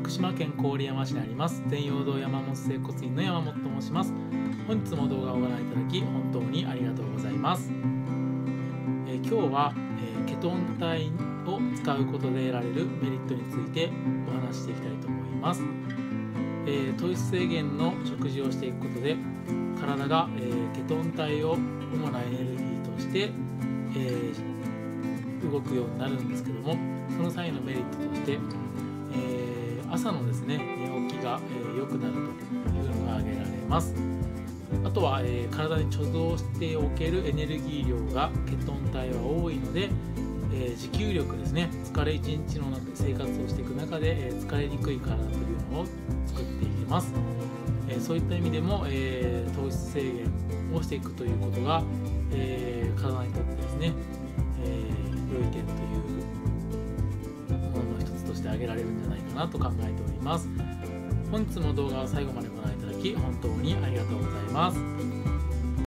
福島県郡山市にあります全陽堂山本整骨院の山本と申します。本日も動画をご覧いただき本当にありがとうございます。今日は、ケトン体を使うことで得られるメリットについてお話ししていきたいと思います。糖質制限の食事をしていくことで体が、ケトン体を主なエネルギーとして、動くようになるんですけども、その際のメリットとして、朝のですね寝起きが良くなるというのが挙げられます。あとは、体に貯蔵しておけるエネルギー量がケトン体は多いので、持久力ですね、疲れ一日の中で生活をしていく中で、疲れにくい体というのを作っていきます。そういった意味でも、糖質制限をしていくということが、体にとってですね、良い点というものの一つとして挙げられるんじゃないかなと考えております。本日の動画を最後までご覧いただき本当にありがとうございます。